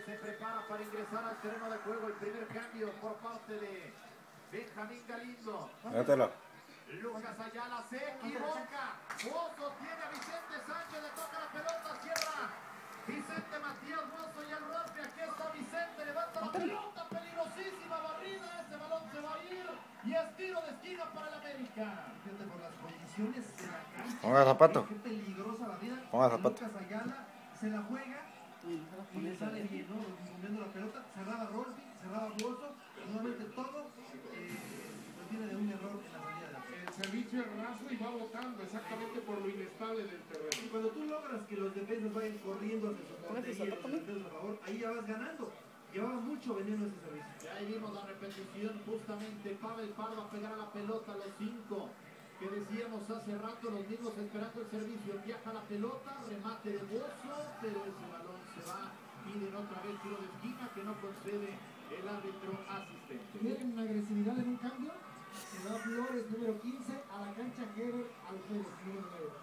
que se prepara para ingresar al terreno de juego. El primer cambio por parte de Benjamín Galindo. Mételo. Lucas Ayala se equivoca. Bozo tiene a Vicente Sánchez, le toca la pelota, cierra Vicente Matías Bozo y el golpe. Aquí está Vicente, levanta la pelota, peligrosísima barrida. Ese balón se va a ir y es tiro de esquina para el América. Fíjate, por las condiciones de la cancha. Ponga zapato. Qué peligrosa la vida. Ponga zapato. Lucas Ayala se la juega y le sale bien, ¿no? Moviendo la pelota, cerraba Rolfi, cerraba Bozo, nuevamente todo viene de un error en la salida de la pelota. El servicio es raso y va botando exactamente por lo inestable del terreno. Y cuando tú logras que los defensas vayan corriendo hacia su portería, los defensas a favor, ahí ya vas ganando. Llevaba mucho veneno ese servicio. Y ahí vimos la repetición, justamente Pavel Pardo a pegar a la pelota a los 5 que decíamos hace rato, los mismos esperando el servicio. Viaja la pelota, remate de Bozo, pero ese balón se va. Piden otra vez tiro de esquina que no concede el árbitro asistente. Tienen una agresividad en un cambio. Se va Flores, número 15, a la cancha Gerber Alfredo, número 9.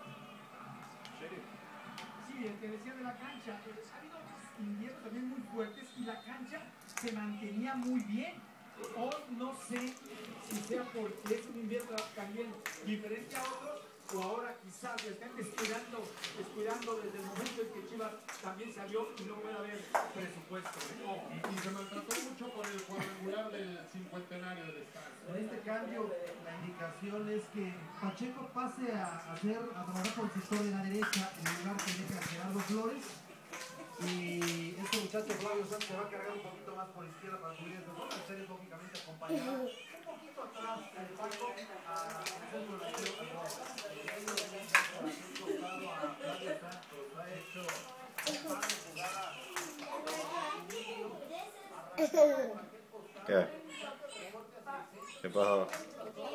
Sí, el que decía de la cancha, ha habido inviernos también muy fuertes y la cancha se mantenía muy bien. Hoy no sé si sea porque es un invierno también diferente a otros o ahora quizás le están descuidando desde el momento en que Chivas también salió y no puede haber presupuesto. Y se maltrató mucho por el cuadrangular del cincuentenario del estadio. En este cambio, la indicación es que Pacheco pase a trabajar por el sector de la derecha en el lugar que deja a Gerardo Flores. Y este muchacho Flavio Santos se va a cargar un poquito más por izquierda para cubrir esa zona. Ustedes lógicamente acompañará un poquito atrás del Paco a centro delantero a Flavio Santos. Ha hecho ¿Qué? ¿Qué pasó?